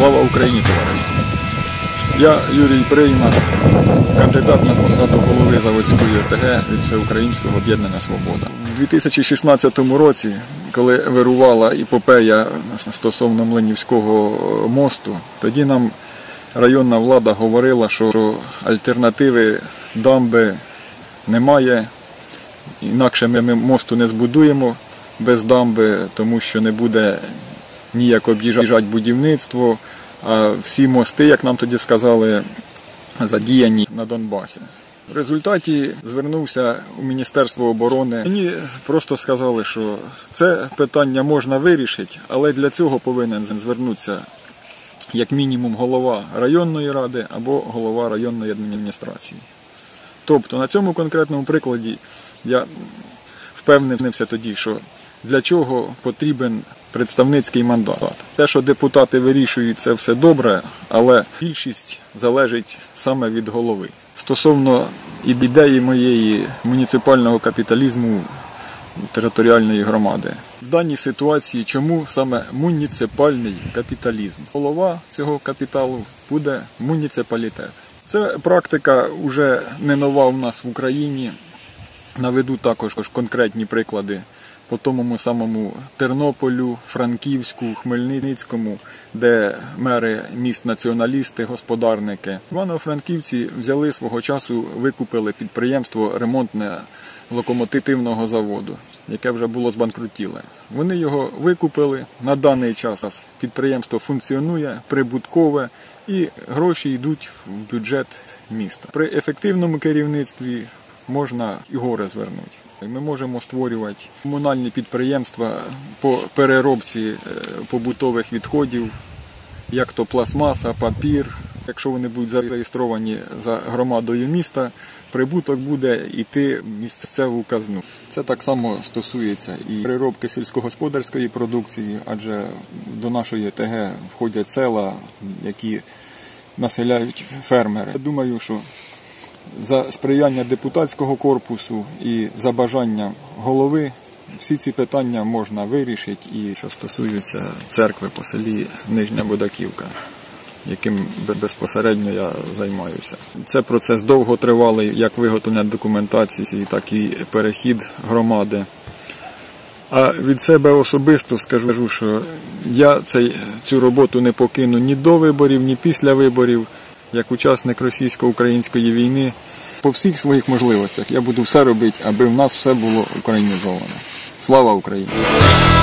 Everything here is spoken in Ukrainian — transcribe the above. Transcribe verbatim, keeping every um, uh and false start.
Слава Україні, товариство! Я Юрій Приймак, кандидат на посаду голови Заводської ОТГ від Всеукраїнського об'єднання «Свобода». У дві тисячі шістнадцятому році, коли вирувала епопея стосовно Млинівського мосту, тоді нам районна влада говорила, що альтернативи дамби немає, інакше ми мосту не збудуємо без дамби, тому що не буде ніяк об'їжджати будівництво, а всі мости, як нам тоді сказали, задіяні на Донбасі. В результаті звернувся у Міністерство оборони. Мені просто сказали, що це питання можна вирішити, але для цього повинен звернутися як мінімум голова районної ради або голова районної адміністрації. Тобто на цьому конкретному прикладі я впевнився тоді, що для чого потрібен представницький мандат. Те, що депутати вирішують, це все добре, але більшість залежить саме від голови. Стосовно ідеї моєї муніципального капіталізму територіальної громади. В даній ситуації чому саме муніципальний капіталізм? Голова цього капіталу буде муніципалітет. Це практика вже не нова у нас в Україні. Наведу також конкретні приклади по тому самому Тернополю, Франківську, Хмельницькому, де мери міст націоналісти, господарники. Івано-Франківці взяли свого часу, викупили підприємство ремонтне локомотивного заводу, яке вже було збанкрутіле. Вони його викупили, на даний час підприємство функціонує, прибуткове і гроші йдуть в бюджет міста. При ефективному керівництві можна і гори звернути. Ми можемо створювати комунальні підприємства по переробці побутових відходів, як то пластмаса, папір. Якщо вони будуть зареєстровані за громадою міста, прибуток буде йти в місцеву казну. Це так само стосується і переробки сільськогосподарської продукції, адже до нашої ОТГ входять села, які населяють фермери. Я думаю, що за сприяння депутатського корпусу і за бажання голови всі ці питання можна вирішити. І що стосується церкви по селі Нижня Бодаківка, яким безпосередньо я займаюся. Це процес довготривалий, як виготовлення документації, так і перехід громади. А від себе особисто скажу, що я цей, цю роботу не покину ні до виборів, ні після виборів. Як учасник російсько-української війни, по всіх своїх можливостях я буду все робити, аби в нас все було українізовано. Слава Україні!